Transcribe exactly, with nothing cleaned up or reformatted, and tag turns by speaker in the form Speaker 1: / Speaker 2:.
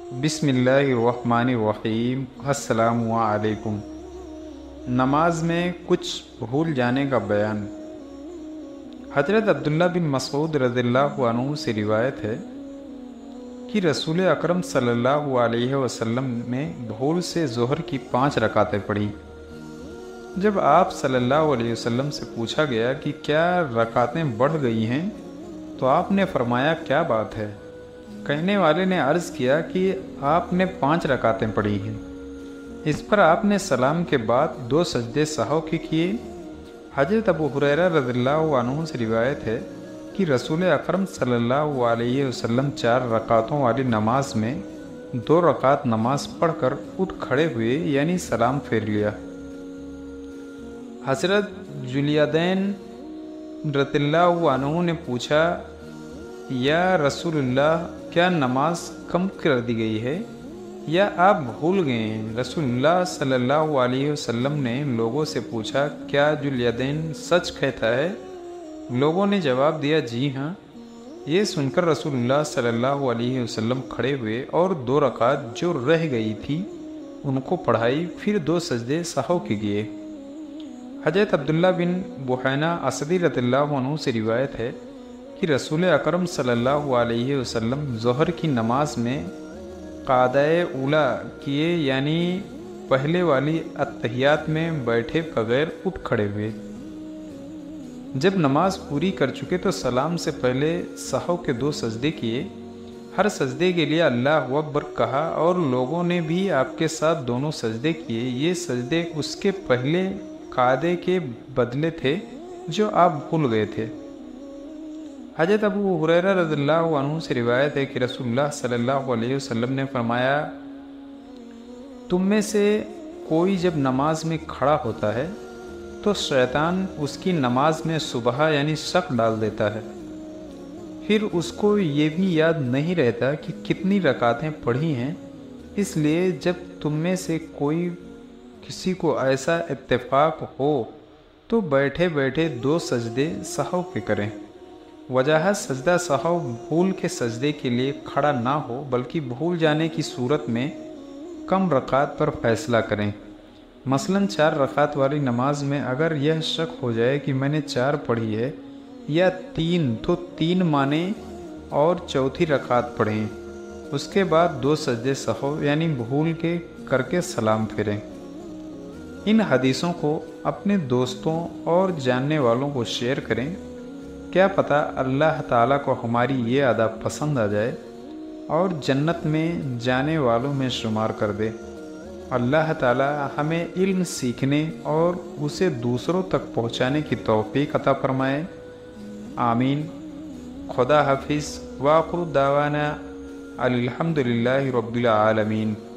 Speaker 1: بسم اللہ الرحمن الرحیم۔ السلام علیکم۔ نماز میں کچھ بھول جانے کا بیان۔ حضرت عبداللہ بن مسعود رضی اللہ عنہ سے روایت ہے کہ رسول اکرم صلی اللہ علیہ وسلم نے بھول سے ظہر کی پانچ رکعتیں پڑھی۔ جب آپ صلی اللہ علیہ وسلم سے پوچھا گیا کہ کیا رکعتیں بڑھ گئی ہیں تو آپ نے فرمایا کیا بات ہے؟ کہنے والے نے عرض کیا کہ آپ نے پانچ رکعتیں پڑھی ہیں۔ اس پر آپ نے سلام کے بعد دو سجدے سہو کے کیے۔ حضرت ابو ہریرہ رضی اللہ عنہ سے روایت ہے کہ رسول اکرم صلی اللہ علیہ وسلم چار رکعتوں والی نماز میں دو رکعت نماز پڑھ کر اٹھ کھڑے ہوئے یعنی سلام پھیر لیا۔ حضرت جلیدین رضی اللہ عنہ نے پوچھا، یا رسول اللہ، کیا نماز کم کر دی گئی ہے یا آپ بھول گئے ہیں؟ رسول اللہ صلی اللہ علیہ وسلم نے لوگوں سے پوچھا، کیا جلیدین سچ کہتا ہے؟ لوگوں نے جواب دیا، جی ہاں۔ یہ سن کر رسول اللہ صلی اللہ علیہ وسلم کھڑے ہوئے اور دو رکعت جو رہ گئی تھی ان کو پڑھائی، پھر دو سجدے سہو کے کیے۔ حضرت عبداللہ بن بحینہ اسدی رضی اللہ عنہ سے روایت ہے کہ رسول اکرم صلی اللہ علیہ وسلم ظہر کی نماز میں قعدۂ اولا کیے یعنی پہلے والی اتحیات میں بیٹھے بغیر اٹھ کھڑے ہوئے۔ جب نماز پوری کر چکے تو سلام سے پہلے سہو کے دو سجدے کیے۔ ہر سجدے کے لیے اللہ اکبر کہا اور لوگوں نے بھی آپ کے ساتھ دونوں سجدے کیے۔ یہ سجدے اس کے پہلے قعدے کے بدلے تھے جو آپ بھول گئے تھے۔ حضرت ابو ہریرہ رضی اللہ عنہ سے روایت ہے کہ رسول اللہ صلی اللہ علیہ وسلم نے فرمایا، تم میں سے کوئی جب نماز میں کھڑا ہوتا ہے تو شیطان اس کی نماز میں صبح یعنی شک ڈال دیتا ہے، پھر اس کو یہ بھی یاد نہیں رہتا کہ کتنی رکعتیں پڑھی ہیں۔ اس لیے جب تم میں سے کوئی کسی کو ایسا اتفاق ہو تو بیٹھے بیٹھے دو سجدے سہو کے کریں۔ وجہ سجدہ سہو بھول کے سجدے کے لیے کھڑا نہ ہو بلکہ بھول جانے کی صورت میں کم رکعت پر فیصلہ کریں۔ مثلاً چار رکعت والی نماز میں اگر یہ شک ہو جائے کہ میں نے چار پڑھی ہے یا تین تو تین مانیں اور چوتھی رکعت پڑھیں، اس کے بعد دو سجدے سہو یعنی بھول کے کر کے سلام پھیریں۔ ان حدیثوں کو اپنے دوستوں اور جاننے والوں کو شیئر کریں، کیا پتہ اللہ تعالیٰ کو ہماری یہ عادت پسند آ جائے اور جنت میں جانے والوں میں شمار کر دے۔ اللہ تعالیٰ ہمیں علم سیکھنے اور اسے دوسروں تک پہنچانے کی توفیق عطا فرمائے، آمین۔ خدا حافظ۔ وآخر دعوانا الحمد للہ رب العالمین۔